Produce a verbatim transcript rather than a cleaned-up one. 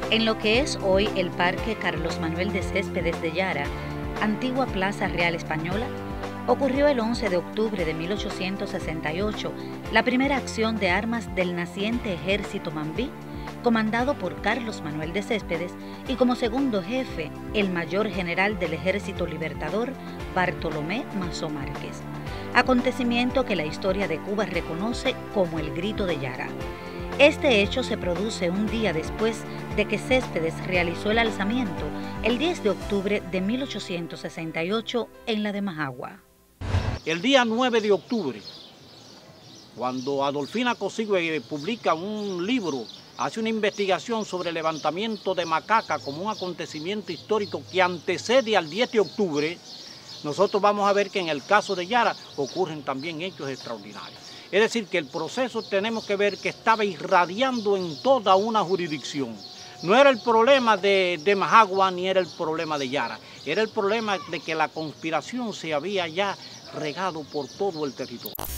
En lo que es hoy el Parque Carlos Manuel de Céspedes de Yara, antigua Plaza Real Española, ocurrió el once de octubre de mil ochocientos sesenta y ocho la primera acción de armas del naciente ejército mambí, comandado por Carlos Manuel de Céspedes y como segundo jefe el mayor general del Ejército Libertador Bartolomé Mazo Márquez, acontecimiento que la historia de Cuba reconoce como el Grito de Yara. Este hecho se produce un día después de que Céspedes realizó el alzamiento el diez de octubre de mil ochocientos sesenta y ocho en la de Majagua. El día nueve de octubre, cuando Adolfina Cosigüe publica un libro, hace una investigación sobre el levantamiento de Macaca como un acontecimiento histórico que antecede al diez de octubre, nosotros vamos a ver que en el caso de Yara ocurren también hechos extraordinarios. Es decir, que el proceso tenemos que ver que estaba irradiando en toda una jurisdicción. No era el problema de, de Majagua ni era el problema de Yara, era el problema de que la conspiración se había ya regado por todo el territorio.